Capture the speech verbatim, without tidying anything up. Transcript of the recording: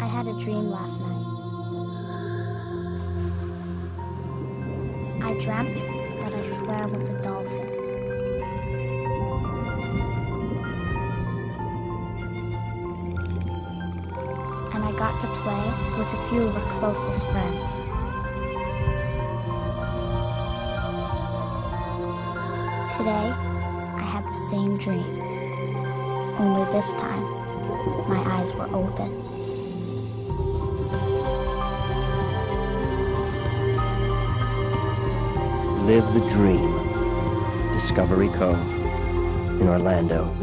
I had a dream last night. I dreamt that I swam with a dolphin. And I got to play with a few of our closest friends. Today, I had the same dream, only this time, my eyes were open. Live the dream. Discovery Cove in Orlando.